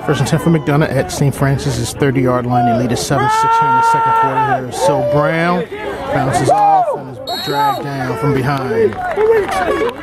First and 10 for McDonogh at St. Francis' 30-yard line. They lead at 7-6 here in the second quarter. Here is So Brown. Bounces off and is dragged down from behind.